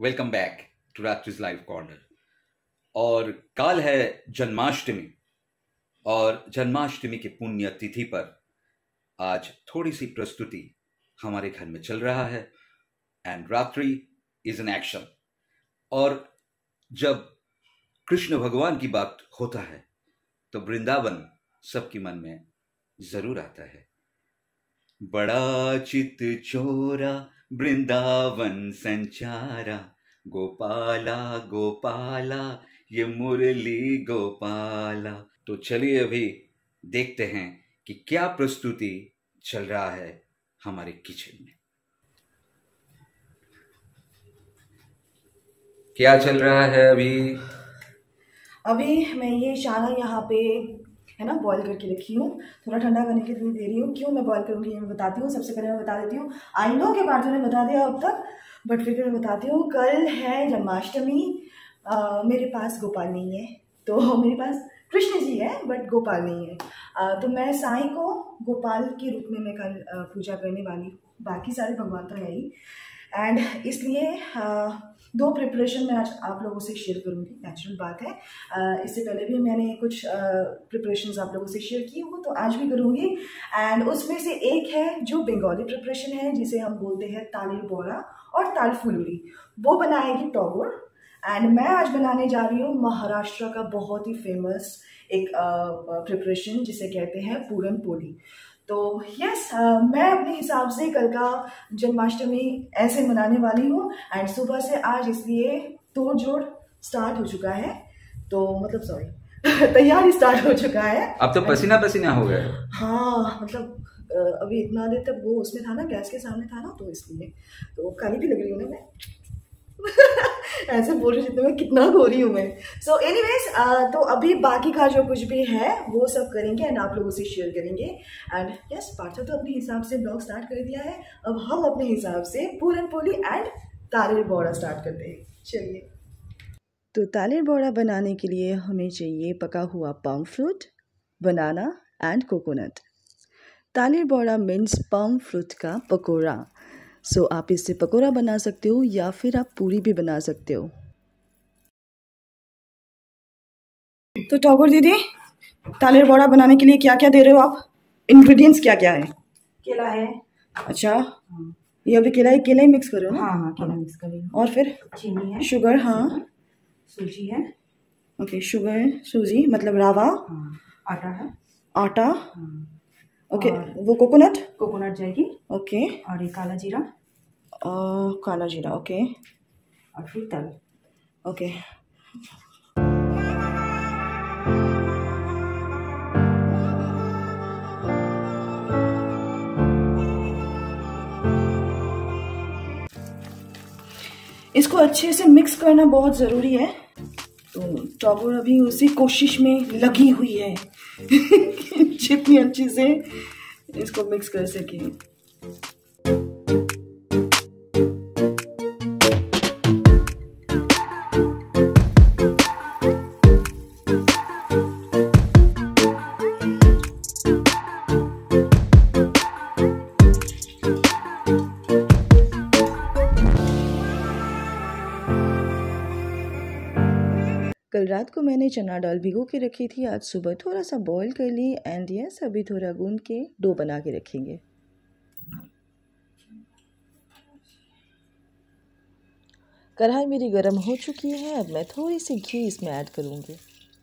Welcome back to रात्रिज live corner. और काल है जन्माष्टमी, और जन्माष्टमी की पुण्य तिथि पर आज थोड़ी सी प्रस्तुति हमारे घर में चल रहा है। एंड रात्रि इज एन एक्शन। और जब कृष्ण भगवान की बात होता है तो वृंदावन सबके मन में जरूर आता है। बड़ा चित चोरा वृंदावन संचारा, गोपाला गोपाला ये मुरली गोपाला। तो चलिए अभी देखते हैं कि क्या प्रस्तुति चल रहा है हमारे किचन में। क्या चल रहा है अभी मैं ये चाना यहाँ पे है ना बॉईल करके रखी हूँ, थोड़ा ठंडा करने के लिए दे रही हूँ। क्यों मैं बॉईल करूँगी ये मैं बताती हूँ। सबसे पहले मैं बता देती हूँ, आई नो के बारे में बता दिया अब तक, बट फिर मैं बताती हूँ। कल है जन्माष्टमी, मेरे पास गोपाल नहीं है, तो मेरे पास कृष्ण जी है बट गोपाल नहीं है। तो मैं साईं को गोपाल के रूप में मैं कल पूजा करने वाली हूँ। बाकी सारे भगवान तो है ही, एंड इसलिए दो प्रिपरेशन मैं आज आप लोगों से शेयर करूंगी। नेचुरल बात है, इससे पहले भी मैंने कुछ प्रिपरेशंस आप लोगों से शेयर की हो, तो आज भी करूंगी। एंड उसमें से एक है जो बंगाली प्रिपरेशन है, जिसे हम बोलते हैं तालिर बोरा और ताल फुलूरी। वो बनाएगी टॉगोर। एंड मैं आज बनाने जा रही हूँ महाराष्ट्र का बहुत ही फेमस एक प्रिपरेशन जिसे कहते हैं पूरन पोली। तो यस, मैं अपने हिसाब से कल का जन्माष्टमी ऐसे मनाने वाली हूँ। एंड सुबह से आज इसलिए तोड़ जोड़ स्टार्ट हो चुका है, तो मतलब सॉरी तैयारी स्टार्ट हो चुका है। अब तो पसीना पसीना हो गया। हाँ, मतलब अभी इतना देर तक वो उसमें था ना, गैस के सामने था ना, तो इसलिए तो काली भी लग रही हूँ ना मैं ऐसे बोल रही जितने में कितना गोरी हूँ मैं। सो एनीवेज, तो अभी बाकी का जो कुछ भी है वो सब करेंगे एंड आप लोगों से शेयर करेंगे। एंड यस, पार्था तो अपने हिसाब से ब्लॉग स्टार्ट कर दिया है, अब हम अपने हिसाब से पूरन पोली एंड तालिर बोड़ा स्टार्ट करते हैं। चलिए, तो तालिर बोड़ा बनाने के लिए हमें चाहिए पका हुआ palm fruit, banana and coconut. तालिर बोड़ा मीन्स पाम फ्रूट का पकौड़ा। सो आप इससे पकौड़ा बना सकते हो या फिर आप पूरी भी बना सकते हो। तो टॉगोर दीदी, तालिर बोड़ा बनाने के लिए क्या क्या दे रहे हो आप? इंग्रेडिएंट्स क्या क्या है? केला है। अच्छा, ये अभी केला ही मिक्स कर रहे हो ना? हाँ, केला मिक्स कर रही हूँ। और फिर चीनी है, शुगर, हाँ, सूजी है। ओके, शुगर सूजी मतलब रावा। हाँ, आटा है। आटा, हाँ, ओके। वो कोकोनट जाएगी। ओके। और ये काला जीरा। काला जीरा, ओके। और फिर तल, ओके। इसको अच्छे से मिक्स करना बहुत ज़रूरी है, तो टॉगोर अभी उसी कोशिश में लगी हुई है जितनी अच्छे से इसको मिक्स कर सके। कल रात को मैंने चना दाल भिगो के रखी थी, आज सुबह थोड़ा सा बॉईल कर ली। एंड यस, अभी थोड़ा गूंद के डो बना के रखेंगे। कढ़ाई मेरी गर्म हो चुकी है, अब मैं थोड़ी सी घी इसमें ऐड करूँगी।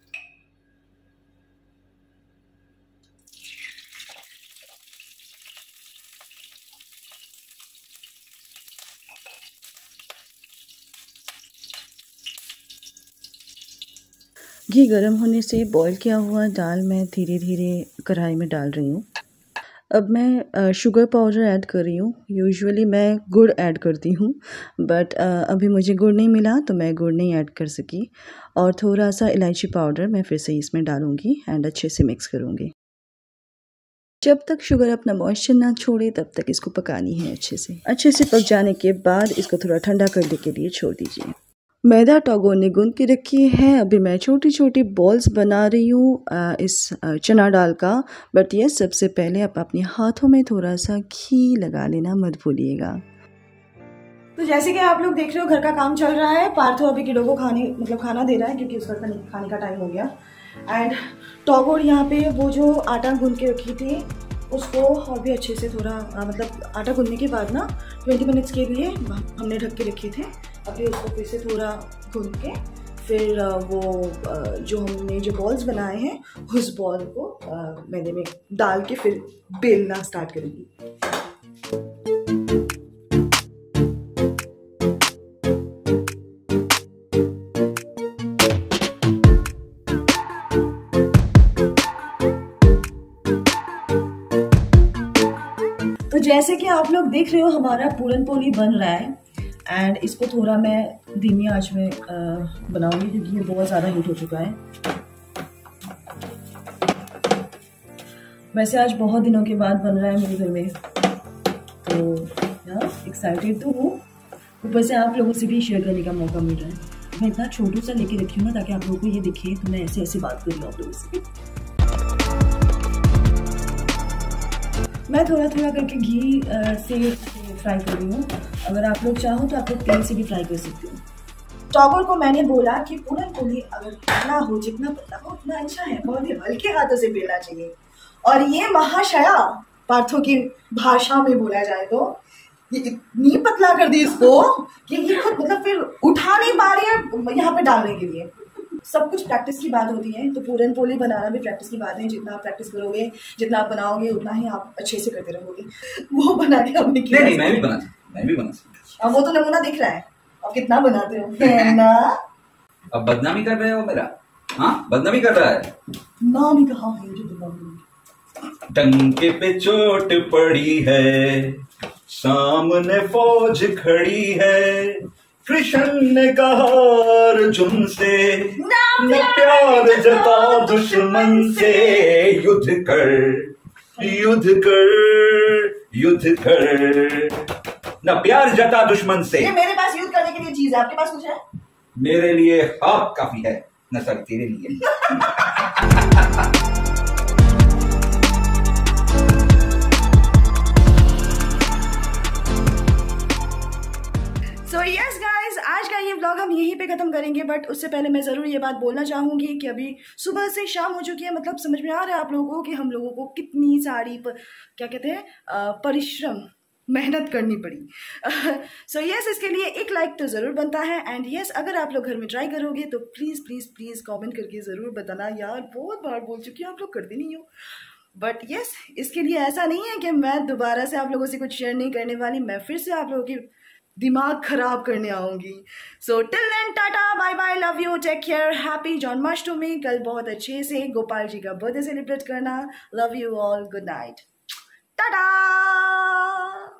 घी गर्म होने से बॉईल किया हुआ दाल मैं धीरे धीरे कढ़ाई में डाल रही हूँ। अब मैं शुगर पाउडर ऐड कर रही हूँ। यूजुअली मैं गुड़ ऐड करती हूँ, बट अभी मुझे गुड़ नहीं मिला तो मैं गुड़ नहीं ऐड कर सकी। और थोड़ा सा इलायची पाउडर मैं फिर से इसमें डालूँगी एंड अच्छे से मिक्स करूँगी। जब तक शुगर अपना मॉइस्चर ना छोड़े तब तक इसको पकानी है। अच्छे से पक जाने के बाद इसको थोड़ा ठंडा करने के लिए छोड़ दीजिए। मैदा टॉगोर ने गूंद के रखी है। अभी मैं छोटी छोटी बॉल्स बना रही हूँ इस चना दाल का। बट ये सबसे पहले आप अपने हाथों में थोड़ा सा घी लगा लेना मत भूलिएगा। तो जैसे कि आप लोग देख रहे हो घर का काम चल रहा है। पार्थो अभी किडो को खाना दे रहा है क्योंकि उसका खाने का टाइम हो गया। एंड टॉगोर यहाँ पे वो जो आटा गूंद के रखी थी उसको और भी अच्छे से थोड़ा मतलब आटा गूंदने के बाद ना 20 मिनट्स के लिए हमने ढक के रखे थे। अभी उसको फिर से थोड़ा गूंद के फिर वो जो हमने जो बॉल्स बनाए हैं उस बॉल को मैदे में डाल के फिर बेलना स्टार्ट करेंगी। तो जैसे कि आप लोग देख रहे हो हमारा पूरन पोली बन रहा है एंड इसको थोड़ा मैं धीमी आंच में बनाऊंगी क्योंकि ये बहुत ज़्यादा हीट हो चुका है। वैसे आज बहुत दिनों के बाद बन रहा है मेरे घर में, तो यार एक्साइटेड तो हूँ। ऊपर से आप लोगों से भी शेयर करने का मौका मिल रहा है। मैं इतना छोटू सा लेके रखी हूँ ना ताकि आप लोगों को ये दिखे, तो मैं ऐसे ऐसे बात कर रही हूँ आप लोगों से। मैं थोड़ा थोड़ा करके घी से फ्राई कर रही हूँ। अगर आप लोग चाहो तो आप लोग तेल से भी फ्राई कर सकते हो। टॉगोर को मैंने बोला कि पूरन पोली अगर पतला हो, जितना पतला हो उतना अच्छा है, बहुत ही हल्के हाथों से बेलना चाहिए। और ये महाशया पार्थो की भाषा में बोला जाए तो ये इतनी पतला कर दी इसको कि ये खुद मतलब फिर उठा नहीं पा रही है यहाँ पे डालने के लिए। सब कुछ प्रैक्टिस की बात होती है, तो पूरन पोली बनाना भी प्रैक्टिस की बात है। जितना आप प्रैक्टिस करोगे, जितना आप बनाओगे, उतना ही आप अच्छे से करते रहोगे। वो बना के हमने किया। नहीं, मैं भी बना सकता। अब वो तो नमूना दिख रहा है, अब कितना बनाते हो है ना। अब बदनामी कर रहे हो मेरा? हाँ, बदनामी कर रहा है। नाम ही कहाँ है जो बदनामी। टंके पे चोट पड़ी है, सामने फौज खड़ी है, कृष्ण ने कहा अर्जुन से न प्यार जता दुश्मन से, युद्ध कर युद्ध कर युद्ध कर, न प्यार जता दुश्मन से। ये मेरे पास युद्ध करने के लिए चीज है, आपके पास कुछ है? मेरे लिए आप काफी है, न सर तेरे लिए। So yes guys, आज का ये व्लॉग हम यहीं पे खत्म करेंगे। बट उससे पहले मैं ज़रूर ये बात बोलना चाहूँगी कि अभी सुबह से शाम हो चुकी है। मतलब समझ में आ रहा है आप लोगों को कि हम लोगों को कितनी सारी क्या कहते हैं परिश्रम मेहनत करनी पड़ी। सो यस, इसके लिए एक लाइक तो ज़रूर बनता है। एंड यस, अगर आप लोग घर में ट्राई करोगे तो प्लीज़ प्लीज़ प्लीज़ कमेंट करके ज़रूर बताना। यार बहुत बार बोल चुकी हूँ, आप लोग करते नहीं हो। बट यस, इसके लिए ऐसा नहीं है कि मैं दोबारा से आप लोगों से कुछ शेयर नहीं करने वाली। मैं फिर से आप लोगों की दिमाग खराब करने आऊंगी। So till then tata bye bye, love you, take care, happy Janmashtami. कल बहुत अच्छे से गोपाल जी का बर्थडे सेलिब्रेट करना। Love you all, good night, Tata.